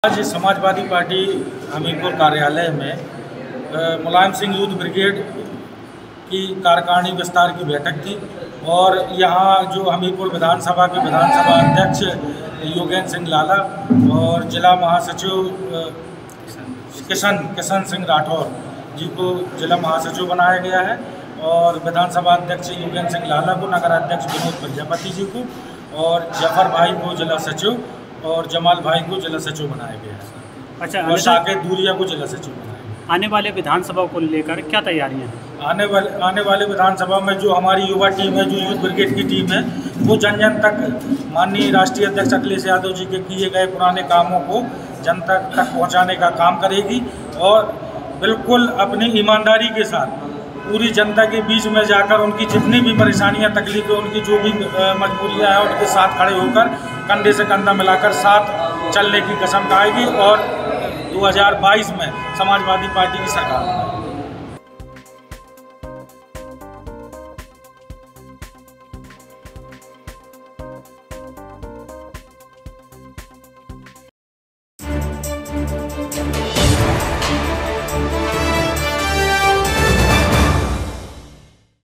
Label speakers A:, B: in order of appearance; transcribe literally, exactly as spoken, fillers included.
A: आज समाजवादी पार्टी हमीरपुर कार्यालय में मुलायम सिंह यूथ ब्रिगेड की कार्यकारिणी विस्तार की बैठक थी और यहाँ जो हमीरपुर विधानसभा के विधानसभा अध्यक्ष योगेंद्र सिंह लाला और जिला महासचिव किशन किशन सिंह राठौर जी को जिला महासचिव बनाया गया है और विधानसभा अध्यक्ष योगेंद्र सिंह लाला को, नगर अध्यक्ष विनोद प्रजापति जी को और जफर भाई को जिला सचिव और जमाल भाई को जिला सचिव बनाया गया है। अच्छा, और साकेत दूरिया को जिला सचिव बनाया गया।
B: आने वाले विधानसभा को लेकर क्या तैयारियां हैं?
A: आने वाले आने वाले विधानसभा में जो हमारी युवा टीम है, जो यूथ ब्रिगेड की टीम है, वो जन जन तक माननीय राष्ट्रीय अध्यक्ष अखिलेश यादव जी के किए गए पुराने कामों को जनता तक पहुँचाने का काम करेगी और बिल्कुल अपनी ईमानदारी के साथ पूरी जनता के बीच में जाकर उनकी जितनी भी परेशानियां, तकलीफें, उनकी जो भी मजबूरियां हैं, उनके साथ खड़े होकर कंधे से कंधा मिलाकर साथ चलने की कसम खाएगी और दो हज़ार बाईस में समाजवादी पार्टी की सरकार बनाएगी।